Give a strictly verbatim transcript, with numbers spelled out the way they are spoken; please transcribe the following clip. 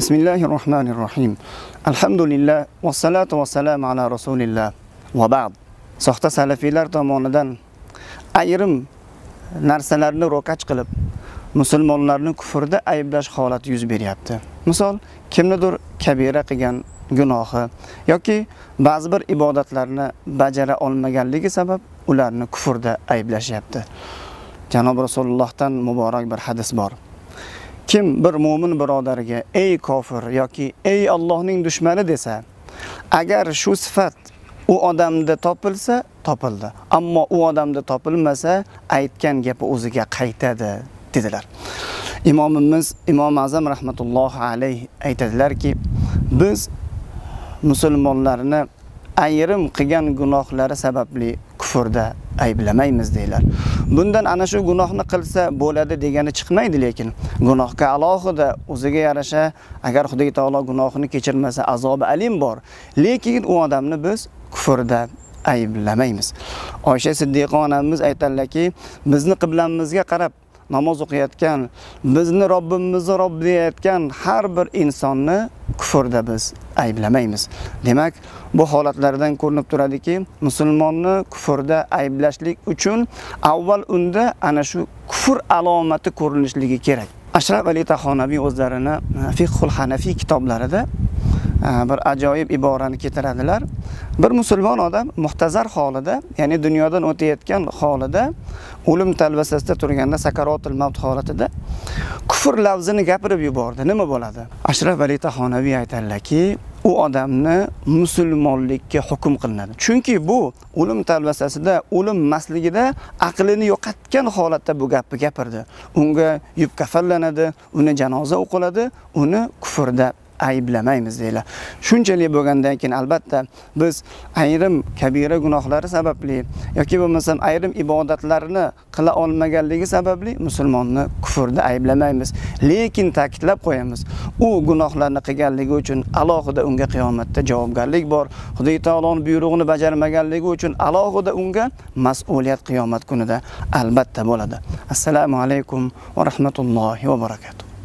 Bismillahirrohmanirrohim. Alhamdulillah vassalatu vassalamu ala rasulillah va ba'd. Soxta salafiylar tomonidan ayrim narsalarni ro'kach qilib, musulmonlarni kufrda ayblash holati yuz beryapti. Misol, kimnidir kabira qilgan gunohi yoki ba'zi bir ibodatlarni bajara olmaganligi sabab ularni kufrda ayblashyapti. Janob Rasulullohdan muborak bir hadis bor. Kim bir mu'min birodariga ey kofir yoki ey Allohning dushmani desa, agar shu sifat u odamda topilsa, topildi. Ammo u odamda topilmasa, aytgan gapi o'ziga qaytadi dedilar. Imomimiz Imom Azam rahmatullohi alayhi aytadilarki, biz musulmonlarni ayrim qilgan gunohlari sababli kufrda ayblamaymiz deylar. Bundan ana shu gunohni qilsa bo'ladi degani chiqmaydi, lekin gunohga alohida o'ziga yarasha agar Xudo taolo gunohini kechirmasa azobi alim bor. Lekin u odamni biz kufrda ayblamaymiz. Oysha Siddiqa onamiz aytadilarki, bizni qiblamizga qarab namoz o'qiyotgan, bizni Robbimizni Robb deyotgan har bir insonni kufrda biz ayblamaymiz. Demak, bu holatlardan ko'rinib turadiki, musulmonni kufrda ayblashlik uchun avval unda ana shu kufr alomati ko'rinishligi kerak. Ashraf Ali Tahonaviy o'zlarini Fiqhul Hanafi kitoblarida bir ajoyib iborani keltiradilar. Bir musulmon odam muhtazar holida, ya'ni dunyodan o'tayotgan holida, o'lim talvasasida turganda, sakaratul mavt holatida kufr lafzini gapirib yubordi. Nima bo'ladi? Ashraf Ali Tahonaviy aytadilarki, u odamni musulmonlikka hukm qilinadi. Chunki bu o'lim talvasasida, o'lim masligida aqlini yo'qotgan holatda bu gapni gapirdi. Unga yub kafallanadi, uni janoza o'qiladi, uni kufrda ayblamaymiz deylar. Shunchalik bo'lgandan keyin albatta biz ayrim kabira gunohlari sababli yoki bo'lmasam ayrim ibodatlarni qila olmaganligi sababli musulmonni kufrda ayblamaymiz. Lekin ta'kidlab qo'yamiz, u gunohlarni qilganligi uchun alohida unga qiyomatda javobgarlik bor. Xudo taoloning buyrug'ini bajarmaganligi uchun alohida unga mas'uliyat qiyomat kunida albatta bo'ladi. Assalomu alaykum va rahmatullohi va barakatuh.